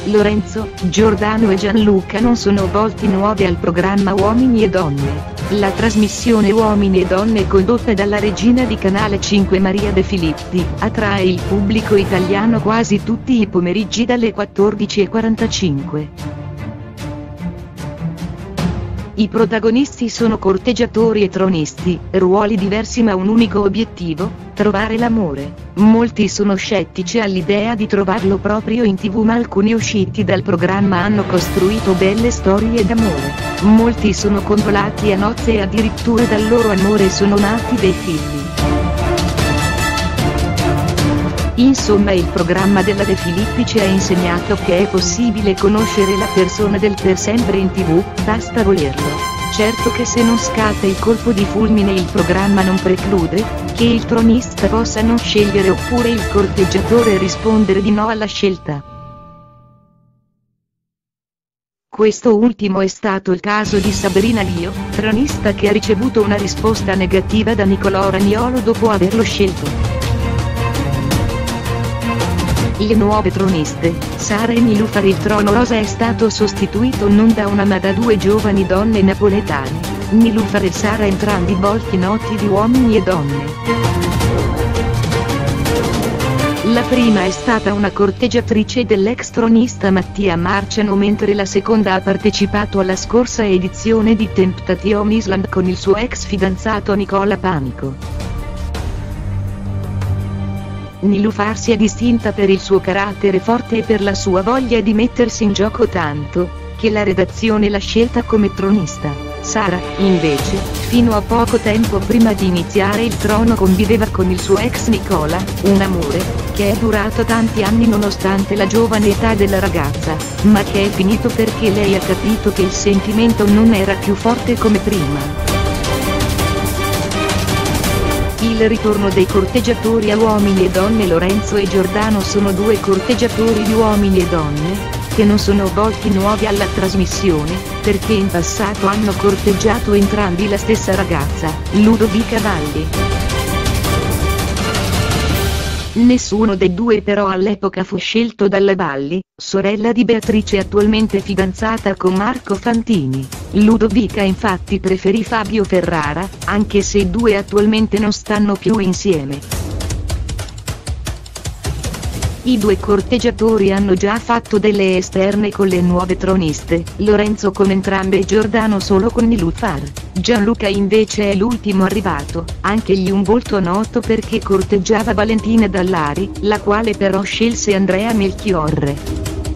Lorenzo, Giordano e Gianluca non sono volti nuovi al programma Uomini e Donne. La trasmissione Uomini e Donne, condotta dalla regina di Canale 5 Maria De Filippi, attrae il pubblico italiano quasi tutti i pomeriggi dalle 14:45. I protagonisti sono corteggiatori e tronisti, ruoli diversi ma un unico obiettivo: trovare l'amore. Molti sono scettici all'idea di trovarlo proprio in TV, ma alcuni usciti dal programma hanno costruito belle storie d'amore. Molti sono convolati a nozze e addirittura dal loro amore sono nati dei figli. Insomma, il programma della De Filippi ci ha insegnato che è possibile conoscere la persona del per sempre in TV, basta volerlo. Certo che se non scatta il colpo di fulmine il programma non preclude che il tronista possa non scegliere oppure il corteggiatore rispondere di no alla scelta. Questo ultimo è stato il caso di Sabrina Lio, tronista che ha ricevuto una risposta negativa da Nicolò Ragnolo dopo averlo scelto. Le nuove troniste, Sara e Nilufar. Il trono rosa è stato sostituito non da una ma da due giovani donne napoletane, Nilufar e Sara, entrambi volti noti di Uomini e Donne. La prima è stata una corteggiatrice dell'ex tronista Mattia Marciano, mentre la seconda ha partecipato alla scorsa edizione di Temptation Island con il suo ex fidanzato Nicola Panico. Nilufar si è distinta per il suo carattere forte e per la sua voglia di mettersi in gioco, tanto che la redazione l'ha scelta come tronista. Sara, invece, fino a poco tempo prima di iniziare il trono conviveva con il suo ex Nicola, un amore che è durato tanti anni nonostante la giovane età della ragazza, ma che è finito perché lei ha capito che il sentimento non era più forte come prima. Il ritorno dei corteggiatori a Uomini e Donne. Lorenzo e Giordano sono due corteggiatori di Uomini e Donne, che non sono volti nuovi alla trasmissione, perché in passato hanno corteggiato entrambi la stessa ragazza, Ludovica Valli. Nessuno dei due però all'epoca fu scelto dalla Valli, sorella di Beatrice attualmente fidanzata con Marco Fantini. Ludovica infatti preferì Fabio Ferrara, anche se i due attualmente non stanno più insieme. I due corteggiatori hanno già fatto delle esterne con le nuove troniste, Lorenzo con entrambe e Giordano solo con Nilufar. Gianluca invece è l'ultimo arrivato, anch'egli un volto noto perché corteggiava Valentina Dallari, la quale però scelse Andrea Melchiorre.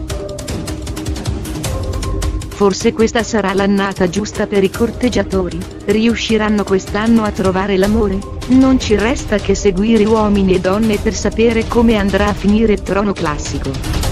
Forse questa sarà l'annata giusta per i corteggiatori. Riusciranno quest'anno a trovare l'amore? Non ci resta che seguire Uomini e Donne per sapere come andrà a finire il trono classico.